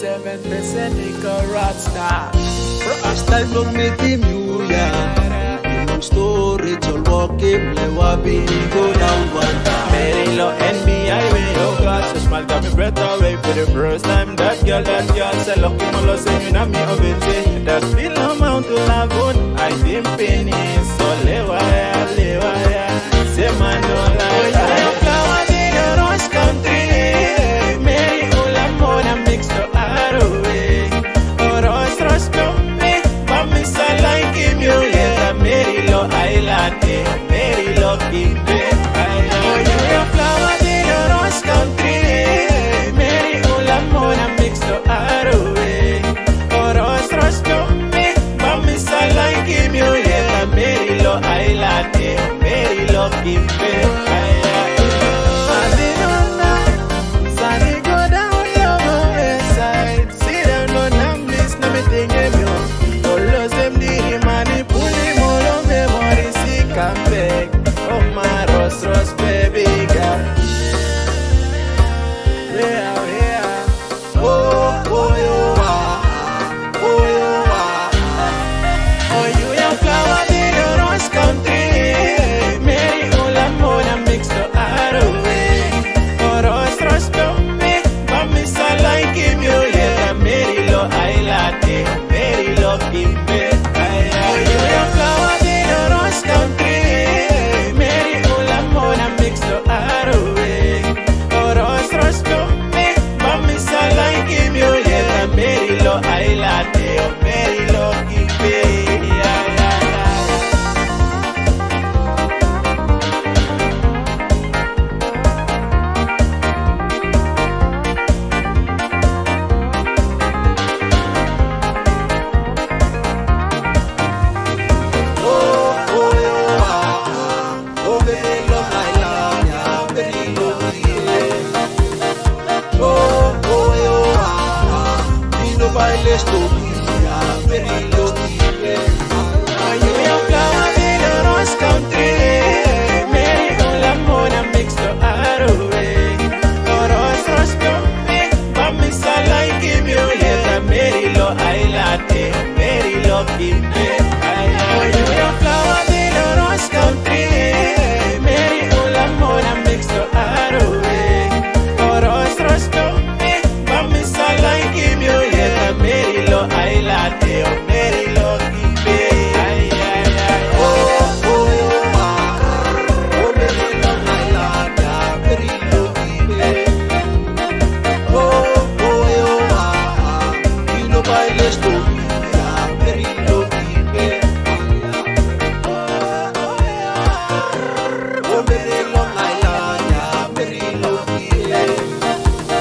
7% Lickle Rhats now. First time long meet him you long story all walk him le wabi go down one. Meri lo NBA way oh God, so smile got me breath away for the first time. That girl say lucky mo lo say you na me obete. That feel amount to love on. I been penny so lewa ya. Say man no lie. I flower in the Rhats country. Meri ula mona mix to away. Rhats Kimbe, mami sa like him you yeah. Meri lo island, Meri lo Kimbe. Oh, you a flower in the Rhats country. Meri ula mona mix to away. Rhats Kimbe, mami sa like him you yeah. Meri lo island, Meri lo Kimbe.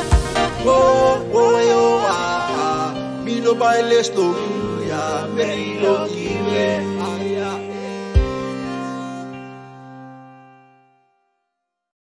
Baile esto, ya, Meri